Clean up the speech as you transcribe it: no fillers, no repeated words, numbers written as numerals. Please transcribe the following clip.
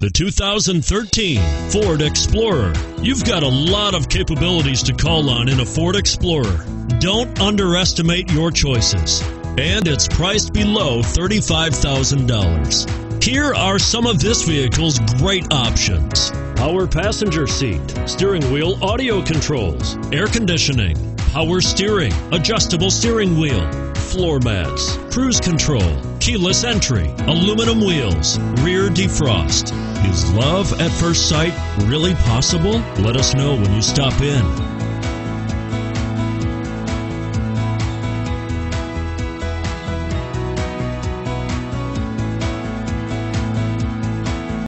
The 2013 Ford Explorer. You've got a lot of capabilities to call on in a Ford Explorer. Don't underestimate your choices. And it's priced below $35,000. Here are some of this vehicle's great options: power passenger seat, steering wheel audio controls, air conditioning, power steering, adjustable steering wheel, floor mats, cruise control, keyless entry, aluminum wheels, rear defrost. Is love at first sight really possible? Let us know when you stop in.